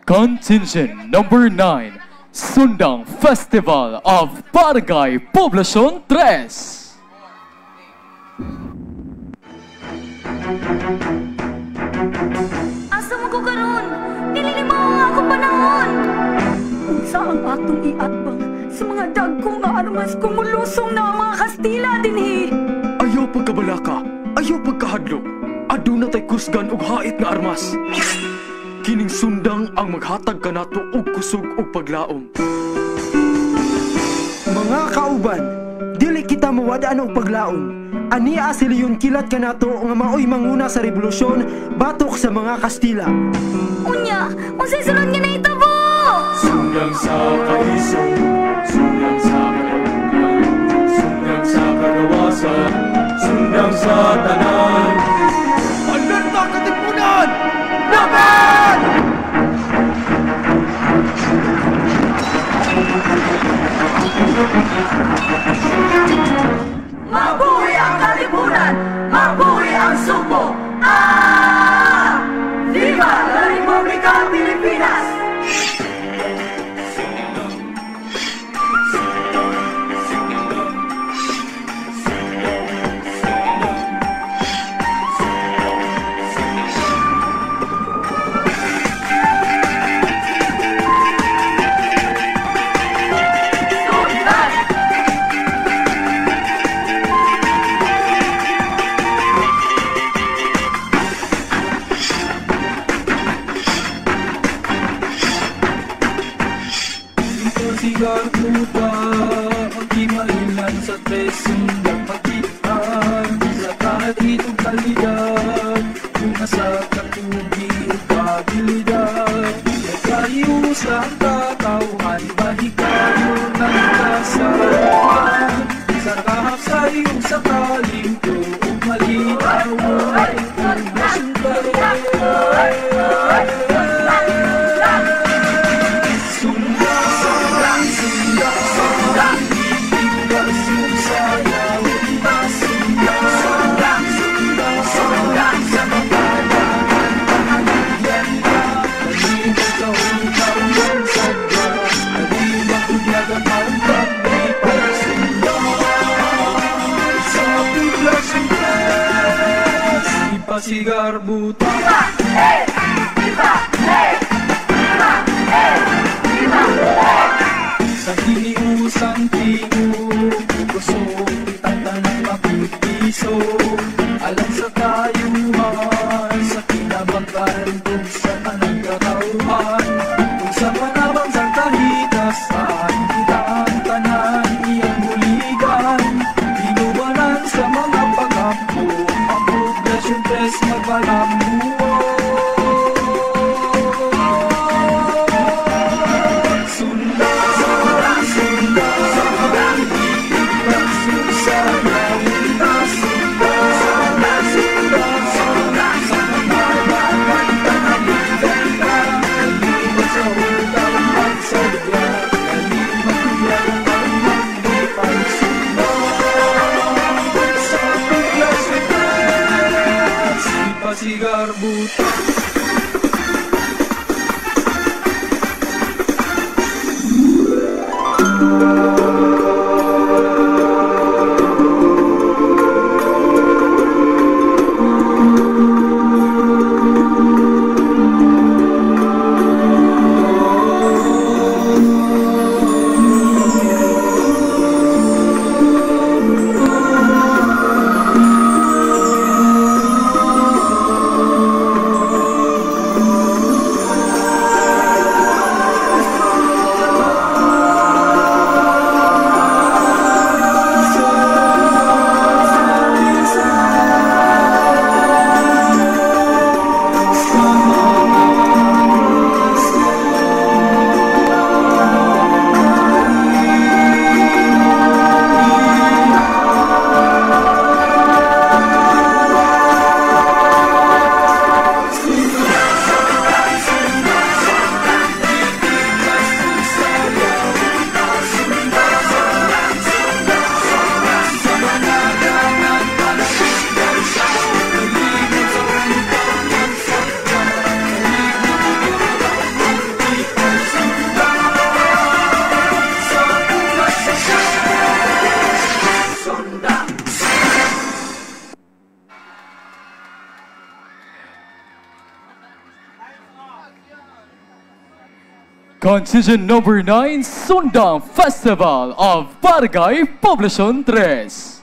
Contingent number 9, Sundang Festival of Barangay Poblacion 3. Asa mo ko karon? Nililimaw nga ako panahon. Unsa ang atong iatbang sa mga dagkong nga armas kumulusong na ang mga Kastila dinhi? Ayaw pagkabalaka, ayaw pagkahadlok. Aduna tay kusgan og hait nga armas. Kining sundang ang maghatag kanato og kusog og paglaom. Mga kauban, dili kita mawad-an og paglaom. Ania si Leon kilat kanato nga maoy manguna sa revolusyon batok sa mga Kastila. Unya, unsay sunod nga nahitabo? Sundang sa kaisog, sundang sa kalaunan, sundang sa karawasan, sundang sa tanan. Alerta katipunan! Laban! Mabuhay ang kalipunan! Mabuhay ang suko! Viva la Republika Pilipinas! Sigar lupa, magimailan sa sundang magitan. Sa kahit itong kalidad, kung nasa katubig o pabilidad. Nagkayos ang katauhan, bahikayo ng kasalan. Sa kahap sa iyong sakaling ko, kung malinaw ay kung nasunday. Sigar buta. Viva! Hey! Viva! Hey! Viva! Hey! Viva! Hey! Sa hiniusang tingog, kusog itanda ng mapipiso. Alam sa tayuhan, sa kinabagan, kung sa tanang katauhan, kung sa panabang sa kahitasan, kita ang tanan, iyang buligan, inuwanan sa mga pag-ampo. Tres magpalambuo. Sundang, sundang, sundang, sundang, sundang, sundang, sundang, sundang, sundang, sundang, sundang, sundang, Concision number 9, Sundang Festival of Barangay Poblacion 3.